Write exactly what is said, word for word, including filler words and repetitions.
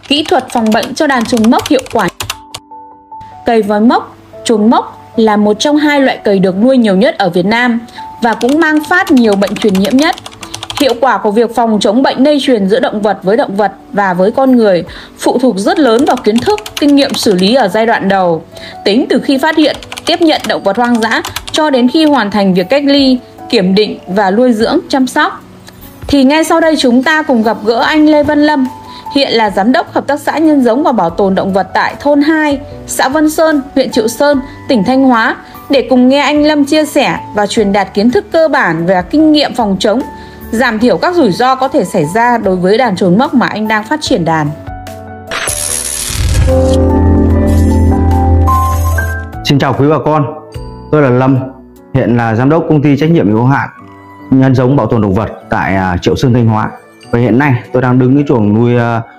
kỹ thuật phòng bệnh cho đàn trùng mốc hiệu quả. Cầy vòi mốc, trùng mốc là một trong hai loại cầy được nuôi nhiều nhất ở Việt Nam và cũng mang phát nhiều bệnh truyền nhiễm nhất. Hiệu quả của việc phòng chống bệnh lây truyền giữa động vật với động vật và với con người phụ thuộc rất lớn vào kiến thức, kinh nghiệm xử lý ở giai đoạn đầu, tính từ khi phát hiện, tiếp nhận động vật hoang dã cho đến khi hoàn thành việc cách ly, kiểm định và nuôi dưỡng, chăm sóc. Thì ngay sau đây chúng ta cùng gặp gỡ anh Lê Văn Lâm, hiện là Giám đốc Hợp tác xã Nhân giống và Bảo tồn Động vật tại thôn hai, xã Vân Sơn, huyện Triệu Sơn, tỉnh Thanh Hóa, để cùng nghe anh Lâm chia sẻ và truyền đạt kiến thức cơ bản về kinh nghiệm phòng chống, giảm thiểu các rủi ro có thể xảy ra đối với đàn trồn mốc mà anh đang phát triển đàn. Xin chào quý bà con, tôi là Lâm, hiện là Giám đốc Công ty Trách nhiệm hữu hạn Nhân giống Bảo tồn Động vật tại Triệu Sơn, Thanh Hóa. Và hiện nay tôi đang đứng cái chuồng nuôi